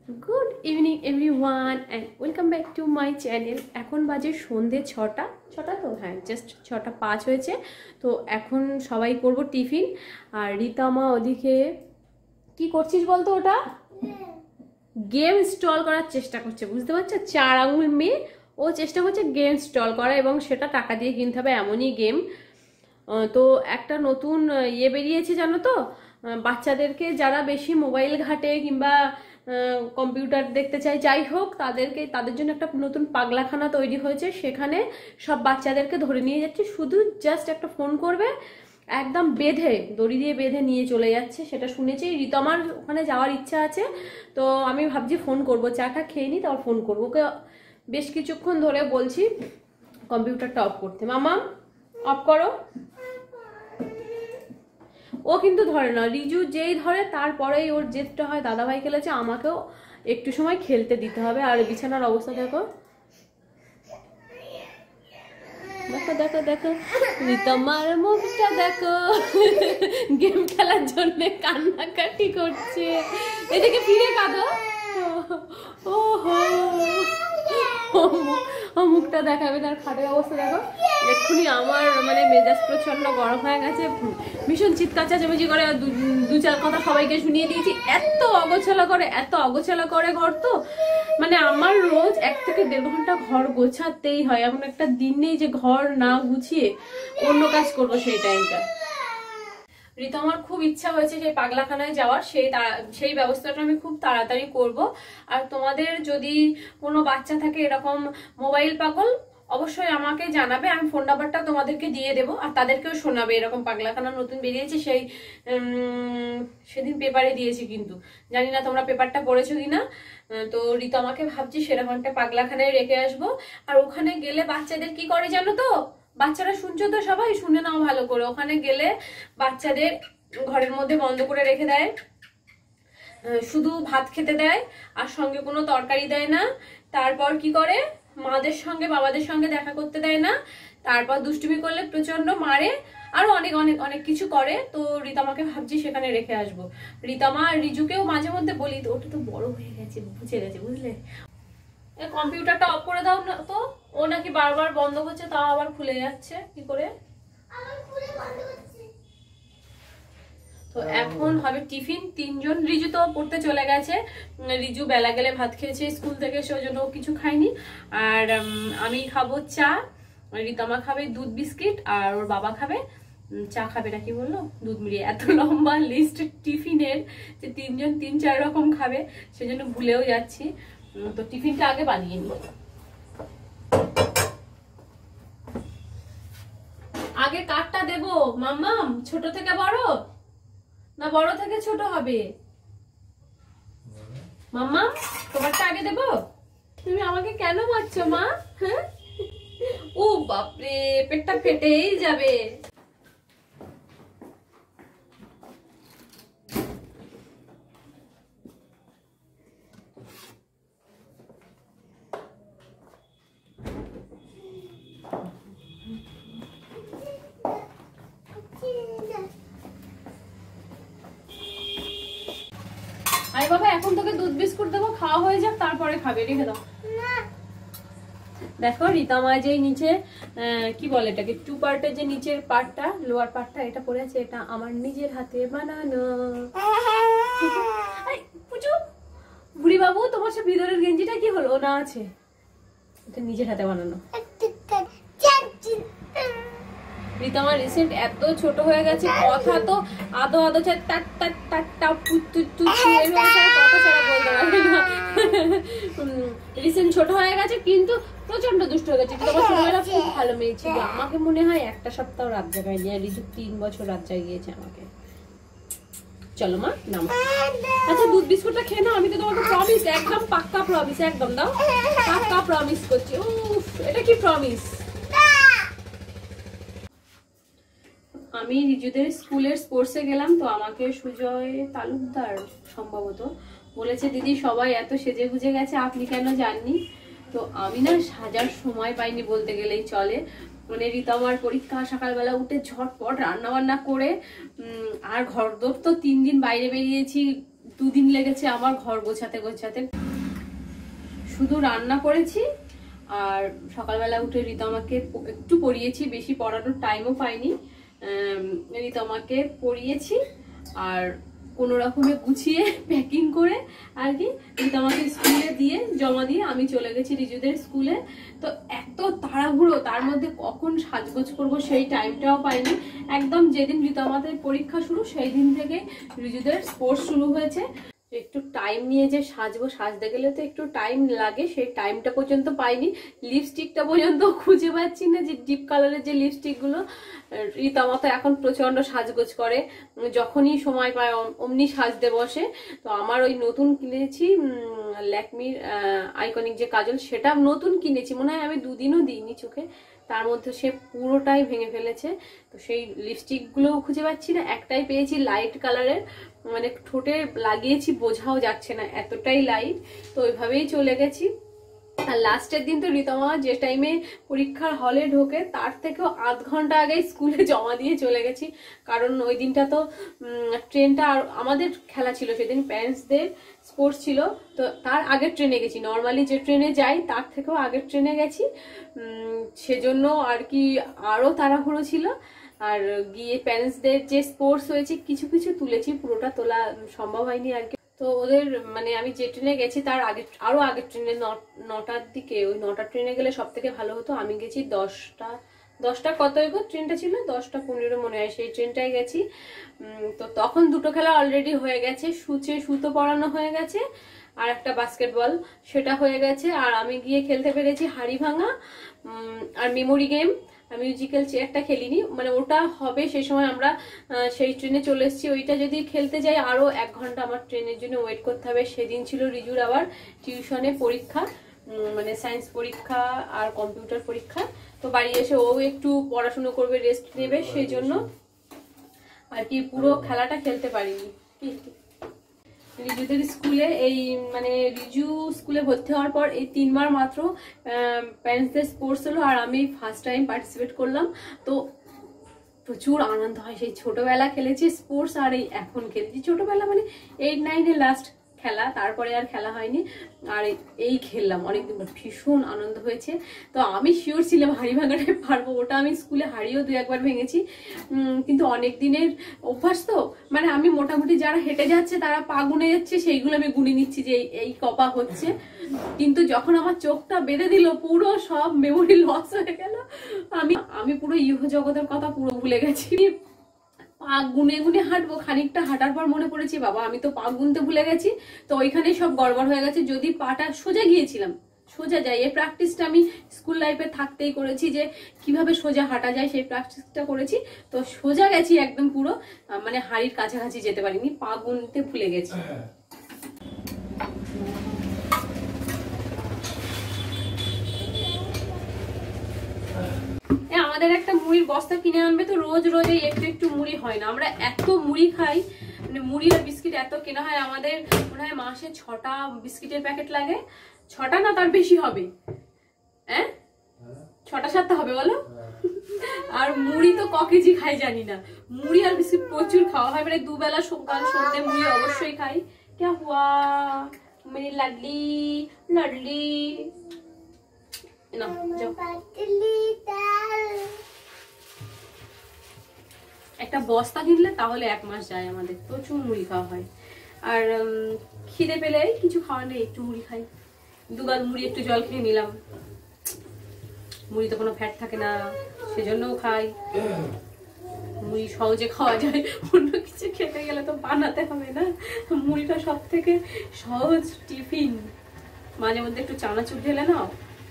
Good evening everyone and welcome back to my channel. এখন বাজে সন্ধে ছটা তো হ্যাঁ, জাস্ট 6:05 হয়েছে। তো এখন সবাই করব টিফিন। আর রীতামা ওদিকে কি করছিস বলতো? ওটা গেম ইনস্টল করার চেষ্টা করছে, বুঝতে পারছো? 4 আঙুল মেয়ে, ও চেষ্টা করছে গেম ইনস্টল করা, এবং সেটা টাকা দিয়ে কিনতে হবে এমনই গেম। তো একটা নতুন বেরিয়েছে জানো তো, বাচ্চাদেরকে যারা বেশি মোবাইল ঘাটে কিংবা কম্পিউটার দেখতে চায়, যাই হোক, তাদের জন্য একটা নতুন পাগলাখানা তৈরি হয়েছে। সেখানে সব বাচ্চাদেরকে ধরে নিয়ে যাচ্ছে, শুধু জাস্ট একটা ফোন করবে, একদম বেঁধে, দড়ি দিয়ে বেঁধে নিয়ে চলে যাচ্ছে। সেটা শুনেছি। রীতমার ওখানে যাওয়ার ইচ্ছা আছে, তো আমি ভাবছি ফোন করবো, চাটা খেয়ে নিই, তারপর ফোন করবো। ওকে বেশ কিছুক্ষণ ধরে বলছি কম্পিউটারটা অফ করতে। মামা অফ করো। ও কিন্তু ধরে না, রিজু যেই ধরে তারপরেই ওর জেদটা হয়, দাদাভাই খেলেছে, আমাকেও একটু সময় খেলতে দিতে হবে। আর বিছানার অবস্থা দেখো, দেখো দেখো দেখো, রীতমার মুখটা দেখো, গেম খেলার জন্য কান্নাকাটি করছে। এদিকে ফিরে কাঁদো। ও মুখটা দেখাবে, তার খাটের অবস্থা দেখো। এক্ষুনি আমার মানে মেজাজ প্রচন্ড গরম হয়ে গেছে, ভীষণ চিৎকার চেঁচামেচি করে, দু চার কথা সবাইকে শুনিয়ে দিয়েছি। এত অগোছালা করে ঘর। তো মানে আমার রোজ 1 থেকে 1.5 ঘন্টা ঘর গোছাতেই হয়। এমন একটা দিন নেই যে ঘর না গুছিয়ে অন্য কাজ করবো সেই টাইমটা। রীতমার খুব ইচ্ছা হয়েছে সেই পাগলাখানায় যাওয়ার, সেই ব্যবস্থাটা আমি খুব তাড়াতাড়ি করব। আর তোমাদের যদি কোনো বাচ্চা থাকে এরকম মোবাইল পাগল, অবশ্যই আমাকে জানাবে, আমি ফোন নাম্বারটা তোমাদেরকে দিয়ে দেবো, আর তাদেরকেও শোনাবে এরকম পাগলাখানা নতুন বেরিয়েছে। সেদিন পেপারে দিয়েছি, কিন্তু জানি না তোমরা পেপারটা পড়েছো কিনা। তো রীতমাকে ভাবছি সেরকম একটা পাগলাখানায় রেখে আসবো। আর ওখানে গেলে বাচ্চাদের কি করে জানো তো? বাচ্চারা শুনছো তো, সবাই শুনে নাও ভালো করে। ওখানে গেলে বাচ্চাদের ঘরের মধ্যে বন্ধ করে রেখে দেয়, শুধু ভাত খেতে দেয়, আর সঙ্গে কোনো তরকারি দেয় না। তারপর কি করে, মাদের সঙ্গে বাবাদের সঙ্গে দেখা করতে দেয় না। তারপর দুষ্টুমি করলে প্রচন্ড মারে, আরো অনেক অনেক অনেক কিছু করে। তো রীতমাকে ভাবছি সেখানে রেখে আসবো। রীতমা আর রিজুকেও মাঝে মধ্যে বলি, তো ওটা তো বড় হয়ে গেছে, বুঝে গেছে, বুঝলে। কম্পিউটারটা অফ করে দাও না তো, ও নাকি বারবার বন্ধ হচ্ছে, তাও আবার খুলে যাচ্ছে। কি করে? তো এখন হবে টিফিন। 3জন, রিজু তো পড়তে চলে গেছে। রিজু বেলা গেলে ভাত খেয়েছে স্কুল থেকে, সেজন্য কিছু খায়নি। আর আমি খাবো চা, রীতমা খাবে দুধ বিস্কিট, আর ওর বাবা খাবে চা। খাবে না কি বললো, দুধ মিলিয়ে। এত লম্বা লিস্ট টিফিনের যে 3জন 3-4 রকম খাবে, সেজন্য ভুলেও যাচ্ছি। তো টিফিনটা আগে বানিয়ে নি। আগে কারটা দেবো মাম্মাম? ছোট থেকে বড় না বড় থেকে ছোট হবে? মাম্মা তোমারটা আগে দেবো? তুমি আমাকে কেন মারছো মা? হ্যাঁ, ও বাপরে, পেটটা ফেটেই যাবে। আরে বাবা, এখন তোকে দুধ বিস্কুট দেবো, খাওয়া হয়ে যাক, তারপরে খাবে। রেখে দাও। দেখো রীতমা যে নিচে কি বলে এটাকে, 2 পার্টের যে নিচের পার্টটা, লোয়ার পার্টটা, এটা পরে আছে। এটা আমার নিজের হাতে বানানো। বুড়ি বাবু, তোমার সব ভিতরের গেঞ্জিটা কি হলো? না আছে, এটা নিজের হাতে বানানো। রীতমা রিসেন্ট এত ছোট হয়ে গেছে, কথা তো আদো আদো চায়, টাট টাট টাট টাপ টু কথা ছাড়া বলতে পারে না। রিসেন্ট ছোট হয়ে গেছে, কিন্তু প্রচন্ড দুষ্ট হয়ে গেছে। তোমার ছোটবেলা খুব ভালো মেয়ে ছিল, আমাকে মনে হয় একটা সপ্তাহ রাত জাগায়নি। আর রিজু 3 বছর রাত জাগিয়েছে আমাকে। চলো মা, নাম। আচ্ছা, দুধ বিস্কুটটা খেয়ে নাও, আমি তো তোমাকে প্রমিস, একদম পাক্কা প্রমিস, একদম দাও, পাক্কা প্রমিস করছি। উফ, এটা কি প্রমিস? আমি রিজুদের স্কুলের স্পোর্টসে গেলাম, তো আমাকে সুজয় তালুকদার সম্ভবত বলেছে, দিদি সবাই এত সেজে গুজে গেছে, আপনি কেন যাননি? তো আমি না সাজার সময় পাইনি বলতে গেলেই চলে। মানে রীতমার পরীক্ষা, সকালবেলা উঠে ঝটপট রান্না বান্না করে, আর ঘরদোর তো 3 দিন বাইরে বেরিয়েছি, 2 দিন লেগেছে আমার ঘর গোছাতে গোছাতে। শুধু রান্না করেছি আর সকালবেলা উঠে রিতমাকে একটু পড়িয়েছি, বেশি পড়ানোর টাইমও পাইনি। রিতমাকে পড়িয়েছি আর কোনো রকমে গুছিয়ে প্যাকিং করে আর কি রিতমাকে স্কুলে দিয়ে জমা দিয়ে আমি চলে গেছি রিজুদের স্কুলে। তো এত তাড়াহুড়ো, তার মধ্যে কখন সাজগোজ করব সেই টাইমটাও পাইনি। একদম যেদিন রিতমাদের পরীক্ষা শুরু সেই দিন থেকে রিজুদের স্পোর্টস শুরু হয়েছে। একটু টাইম নিয়ে যে সাজবো, সাজতে গেলে তো একটু টাইম লাগে, সেই টাইমটা পর্যন্ত পাইনি। লিপস্টিকটা পর্যন্ত খুঁজে পাচ্ছি না, যে ডিপ কালারের যে লিপস্টিকগুলো। রিতমা তো এখন প্রচন্ড সাজগোজ করে, যখনই সময় পায় অমনি সাজতে বসে। তো আমার ওই নতুন কিনেছি ল্যাকমির আইকনিক যে কাজল, সেটা নতুন কিনেছি, মনে হয় আমি 2 দিনও দিইনি চোখে, তার মধ্যে সে পুরোটাই ভেঙে ফেলেছে। তো সেই লিপস্টিকগুলোও খুঁজে পাচ্ছি না, একটাই পেয়েছি লাইট কালারের, মানে ঠোঁটে লাগিয়েছি বোঝাও যাচ্ছে না এতটাই লাইট। তো ওইভাবেই চলে গেছি। আর লাস্টের দিন তো রিতমা যে টাইমে পরীক্ষার হলে ঢোকে তার থেকেও আধ ঘন্টা আগে স্কুলে জমা দিয়ে চলে গেছি, কারণ ওই দিনটা তো ট্রেনটা, আর আমাদের খেলা ছিল সেদিন, প্যারেন্টসদের স্পোর্টস ছিল। তো তার আগের ট্রেনে গেছি, নর্মালি যে ট্রেনে যাই তার থেকেও আগের ট্রেনে গেছি, সেজন্য আর কি আরও তাড়াহুড়ো ছিল। আর গিয়ে প্যারেন্টসদের যে স্পোর্টস হয়েছে কিছু কিছু তুলেছি, পুরোটা তোলা সম্ভব হয়নি আর কি। তো ওদের মানে আমি যে ট্রেনে গেছি তার আগে, আরো আগের ট্রেনে 9টার দিকে, ওই 9টার ট্রেনে গেলে সব থেকে ভালো হতো। আমি গেছি 10টা কত এগো ট্রেনটা ছিল, 10টা 15 মনে হয়, সেই ট্রেনটায় গেছি। তো তখন 2টো খেলা অলরেডি হয়ে গেছে, সুতো পরানো হয়ে গেছে, আর একটা বাস্কেটবল সেটা হয়ে গেছে। আর আমি গিয়ে খেলতে পেরেছি হাড়ি ভাঙা আর মেমোরি গেম। মিউজিক্যাল চেয়ারটা খেলিনি, মানে ওটা হবে সেই সময়, আমরা সেই ট্রেনে চলে এসেছি। ওইটা যদি খেলতে যাই আরো 1 ঘন্টা আমার ট্রেনের জন্য ওয়েট করতে হবে। সেদিন ছিল রিজুর আবার টিউশনে পরীক্ষা, মানে সায়েন্স পরীক্ষা আর কম্পিউটার পরীক্ষা। তো বাড়ি এসে ও একটু পড়াশুনো করবে, রেস্ট নেবে, সেই জন্য আর কি পুরো খেলাটা খেলতে পারিনি। রিজুদের স্কুলে এই মানে রিজু স্কুলে ভর্তি হওয়ার পর এই 3বার মাত্র প্যারেন্টসদের স্পোর্টস হলো, আর আমি ফার্স্ট টাইম পার্টিসিপেট করলাম। তো প্রচুর আনন্দ হয়, সেই ছোটবেলা খেলেছি স্পোর্টস আর এই এখন খেলছি। ছোটবেলা মানে 8-9-এ লাস্ট খেলা, তারপরে আর খেলা হয়নি, আর এই খেললাম অনেকদিন পর, ভীষণ আনন্দ হয়েছে। তো আমি শিওর ছিলাম হাড়ি ভাঙাটাই পারবো, ওটা আমি স্কুলে হাড়িও 2-1বার ভেঙেছি, কিন্তু অনেক দিনের অভ্যাস তো, মানে আমি মোটামুটি যারা হেঁটে যাচ্ছে তারা পা গুনে যাচ্ছে, সেইগুলো আমি গুনে নিচ্ছি যে এই কপা হচ্ছে। কিন্তু যখন আমার চোখটা বেঁধে দিল পুরো সব মেমোরি লস হয়ে গেল, আমি পুরো ইহ জগতের কথা পুরো ভুলে গেছি। পা গুনে গুনে হাঁটবো, খানিকটা হাঁটার পর মনে পড়েছি বাবা আমি তো পা গুনতে ভুলে গেছি। তো ওইখানেই সব গড়বড় হয়ে গেছে। যদি পাটা সোজা গিয়েছিলাম, সোজা যাই, এই প্র্যাকটিসটা আমি স্কুল লাইফে থাকতেই করেছি, যে কিভাবে সোজা হাঁটা যায় সেই প্র্যাকটিসটা করেছি। তো সোজা গেছি একদম পুরো, মানে হাড়ির কাছাকাছি যেতে পারিনি, পা গুনতে ভুলে গেছি। আমাদের একটা মুড়ির বস্তা কিনে আনবে, তো রোজ রোজ একটু একটু মুড়ি হয় না, আমরা এত মুড়ি খাই, মানে মুড়ি আর বিস্কিট এত কেনা হয়, আমাদের মনে হয় মাসে 6টা বিস্কিটের প্যাকেট লাগে। 6টা না তার বেশি হবে, হ্যাঁ 6টা-7টা হবে বলো। আর মুড়ি তো কেজি খাই জানি না, মুড়ি আর বিস্কিট প্রচুর খাওয়া হয়, মানে 2 বেলা সকাল সন্ধ্যে মুড়ি অবশ্যই খাই। क्या हुआ मेरी लाडली लाडली ना जाओ, একটা বস্তা কিনলে তাহলে 1 মাস যায় আমাদের, প্রচুর মুড়ি খাওয়া হয়। আর খিদে পেলে কিছু খাওয়া নেই, একটু মুড়ি খাই, 2 গাল মুড়ি একটু জল খেয়ে নিলাম। মুড়িতে কোনো ফ্যাট থাকে না, সেজন্যও খাই। মুড়ি সহজে খাওয়া যায়, অন্য কিছু খেতে গেলে তো বানাতে হবে না। মুড়িটা সব থেকে সহজ টিফিন, মাঝে মধ্যে একটু চানাচুর ঢেলে নাও।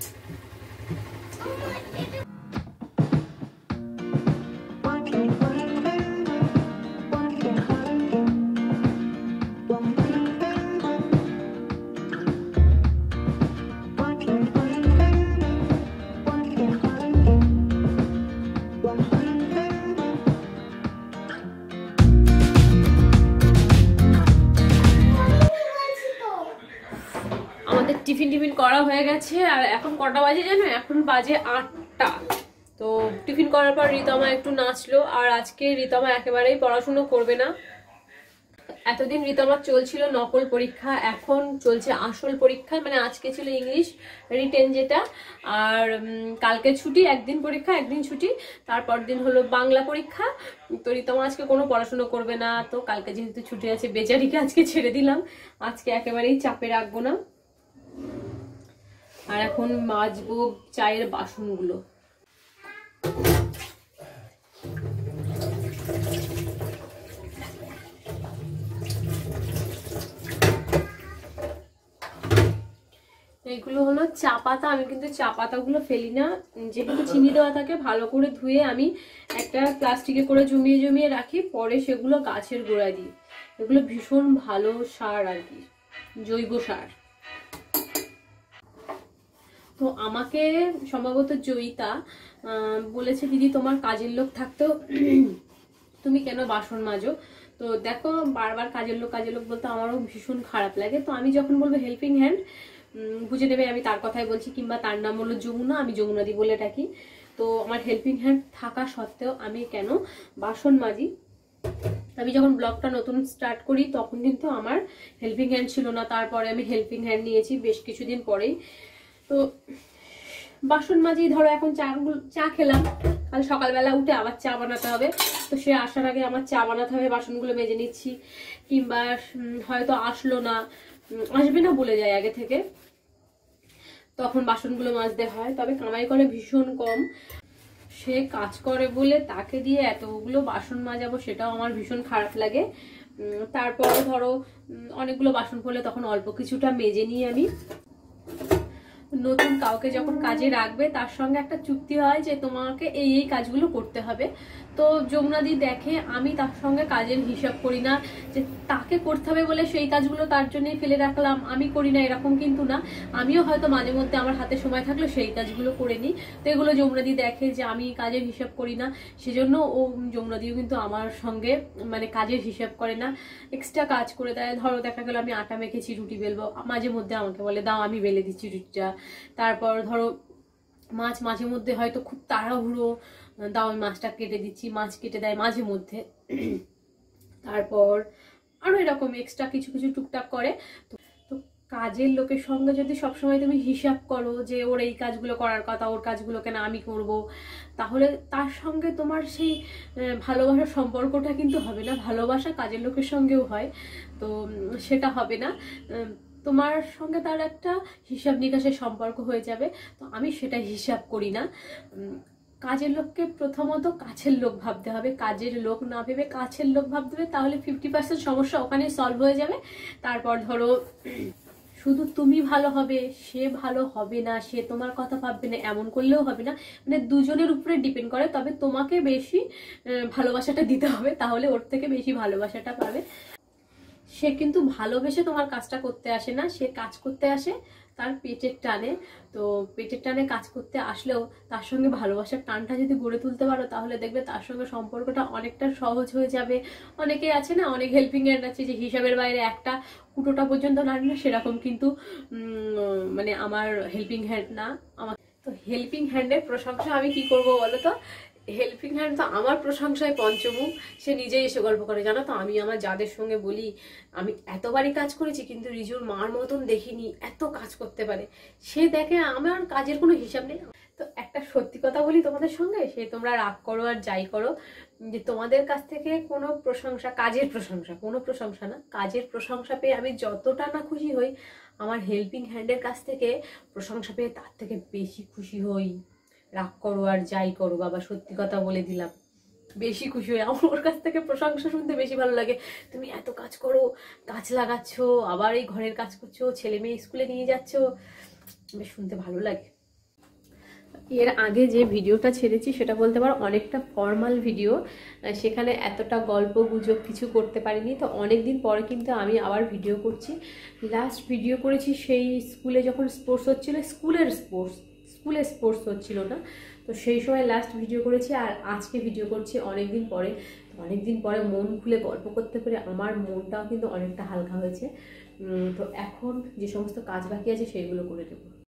টিফিন করা হয়ে গেছে, আর এখন কটা বাজে জানো, এখন বাজে 8টা। তো টিফিন করার পর রিতমা একটু নাচলো, আর আজকে রিতমা একেবারেই পড়াশুনো করবে না, এতদিন রিতমার চলছিল নকল পরীক্ষা, এখন চলছে আসল পরীক্ষা। মানে আজকে ছিল ইংলিশ রিটেন যেটা, আর কালকে ছুটি, একদিন পরীক্ষা একদিন ছুটি, তারপর দিন হলো বাংলা পরীক্ষা। তো রিতমা আজকে কোনো পড়াশোনা করবে না, তো কালকে যেহেতু ছুটি আছে বেচারিকে আজকে ছেড়ে দিলাম, আজকে একেবারেই চাপে রাখবো না। আর এখন মাজবো চায়ের বাসনগুলো। এগুলো হলো চা পাতা। আমি কিন্তু চা পাতাগুলো ফেলি না, যেহেতু চিনি দেওয়া থাকে ভালো করে ধুয়ে আমি একটা প্লাস্টিকে করে জমিয়ে জমিয়ে রাখি, পরে সেগুলো গাছের গোড়ায় দিই। এগুলো ভীষণ ভালো সার আর কি, জৈব সার। তো আমাকে সম্ভবত জয়িতা বলেছে, দিদি তোমার কাজের লোক থাকতেও তুমি কেন বাসন মাজো? তো দেখো, বারবার কাজের লোক বলতে আমারও ভীষণ খারাপ লাগে। তো আমি যখন বলবো হেল্পিং হ্যান্ড, বুঝে নেবে আমি তার কথাই বলছি, কিংবা তার নাম হলো যমুনা, আমি যমুনাদি বলে ডাকি। তো আমার হেল্পিং হ্যান্ড থাকা সত্ত্বেও আমি কেন বাসন মাজি? আমি যখন ব্লগটা নতুন স্টার্ট করি তখন কিন্তু আমার হেল্পিং হ্যান্ড ছিল না, তারপরে আমি হেল্পিং হ্যান্ড নিয়েছি বেশ কিছুদিন পরেই। তো বাসন মাজি, ধরো এখন চা খেলাম, কাল সকালবেলা উঠে আবার চা বানাতে হবে, তো সে আসার আগে আমার চা বানাতে হবে, বাসনগুলো মেজে নিচ্ছি। কিংবা হয়তো আসলো না, আসবে না বলে যায় আগে থেকে, তখন বাসনগুলো মাজতে হয়। তবে কামাই করে ভীষণ কম, সে কাজ করে বলে তাকে দিয়ে এতগুলো বাসন মাজাবো সেটাও আমার ভীষণ খারাপ লাগে। তারপরে ধরো অনেকগুলো বাসন পড়লে তখন অল্প কিছুটা মেজে নিই আমি। নতুন কাউকে যখন কাজে রাখবে তার সঙ্গে একটা চুক্তি হয় যে তোমাকে এই এই কাজগুলো করতে হবে। তো যমুনাদি দেখে আমি তার সঙ্গে কাজের হিসাব করি না, যে তাকে করতে হবে বলে সেই কাজগুলো তার জন্যই ফেলে রাখলাম, আমি করি না এরকম কিন্তু না। আমিও হয়তো মাঝে মধ্যে আমার হাতে সময় থাকলে সেই কাজগুলো করে নিই। তো এগুলো যমুনাদি দেখে যে আমি কাজের হিসাব করি না, সেজন্য ও যমুনাদিও কিন্তু আমার সঙ্গে মানে কাজের হিসাব করে না, এক্সট্রা কাজ করে দেয়। ধরো দেখা গেল আমি আটা মেখেছি, রুটি বেলবো, মাঝে মধ্যে আমাকে বলে দাও আমি বেলে দিচ্ছি রুটিটা। তারপর ধরো মাছ মাঝে মধ্যে হয়তো খুব তাড়াহুড়ো, দাও আমি মাছটা কেটে দিচ্ছি, মাছ কেটে দেয় মাঝে মধ্যে। তারপর আরো এরকম এক্সট্রা কিছু কিছু টুকটাক করে। তো কাজের লোকের সঙ্গে যদি সবসময় তুমি হিসাব করো যে ওর এই কাজগুলো করার কথা, ওর কাজগুলো কেন আমি করব, তাহলে তার সঙ্গে তোমার সেই ভালোবাসার সম্পর্কটা কিন্তু হবে না। ভালোবাসা কাজের লোকের সঙ্গেও হয়, তো সেটা হবে না। তোমার সঙ্গে তার একটা হিসাব নিকাশের সম্পর্ক হয়ে যাবে। তো আমি সেটা হিসাব করি না। কাজের লোককে প্রথমত কাছের লোক ভাবতে হবে, কাজের লোক না ভেবে কাছের লোক ভাবতে হবে, তাহলে 50% সমস্যা ওখানে সলভ হয়ে যাবে। তারপর ধরো শুধু তুমি ভালো হবে, সে ভালো হবে না, সে তোমার কথা ভাববে না, এমন করলেও হবে না। মানে দুজনের উপরে ডিপেন্ড করে। তবে তোমাকে বেশি ভালোবাসাটা দিতে হবে, তাহলে ওর থেকে বেশি ভালোবাসাটা পাবে। সে কিন্তু ভালোবেসে তোমার কাজটা করতে আসে না, সে কাজ করতে আসে তার পেটের টানে। তো পেটের টানে কাজ করতে আসলেও তার সঙ্গে ভালোবাসার টানটা যদি গড়ে তুলতে পারো, তাহলে দেখবে তার সঙ্গে সম্পর্কটা অনেকটা সহজ হয়ে যাবে। অনেকেই আছে না, অনেক হেল্পিং হ্যান্ড আছে যে হিসাবের বাইরে একটা কুটোটা পর্যন্ত নাড়ে না, সেরকম কিন্তু মানে আমার হেল্পিং হ্যান্ড না। আমার তো হেল্পিং হ্যান্ডের প্রশংসা আমি কি করব বলো তো? হেল্পিং হ্যান্ড তো আমার প্রশংসায় পঞ্চমুখ। সে নিজেই এসে গল্প করে, জানো তো আমি আমার যাদের সঙ্গে বলি আমি এতবারই কাজ করেছি কিন্তু রিজুর মার মতন দেখিনি, এত কাজ করতে পারে। সে দেখে আমার কাজের কোনো হিসাব নেই। তো একটা সত্যি কথা বলি তোমাদের সঙ্গে, সে তোমরা রাগ করো আর যাই করো, যে তোমাদের কাছ থেকে কোনো প্রশংসা, কাজের প্রশংসা, কোনো প্রশংসা না, কাজের প্রশংসা পেয়ে আমি যতটা না খুশি হই, আমার হেল্পিং হ্যান্ডের কাছ থেকে প্রশংসা পেয়ে তার থেকে বেশি খুশি হই। রাগ করো আর যাই করো বাবা, সত্যি কথা বলে দিলাম, বেশি খুশি হই। আমার ওর কাছ থেকে প্রশংসা শুনতে বেশি ভালো লাগে। তুমি এত কাজ করো, গাছ লাগাচ্ছ, আবার এই ঘরের কাজ করছো, ছেলে মেয়ে স্কুলে নিয়ে যাচ্ছ, বেশ শুনতে ভালো লাগে। এর আগে যে ভিডিওটা ছেড়েছি সেটা বলতে পারো অনেকটা ফর্মাল ভিডিও, সেখানে এতটা গল্প গুজব কিছু করতে পারিনি। তো অনেকদিন পরে কিন্তু আমি আবার ভিডিও করছি। লাস্ট ভিডিও করেছি সেই স্কুলে যখন স্পোর্টস হচ্ছিল, স্কুলে স্পোর্টস হচ্ছিল না, তো সেই সময় লাস্ট ভিডিও করেছি। আর আজকে ভিডিও করছি অনেকদিন পরে। অনেকদিন পরে মন খুলে গল্প করতে পেরে আমার মনটাও কিন্তু অনেকটা হালকা হয়েছে। তো এখন যে সমস্ত কাজ বাকি আছে সেইগুলো করে দেবো।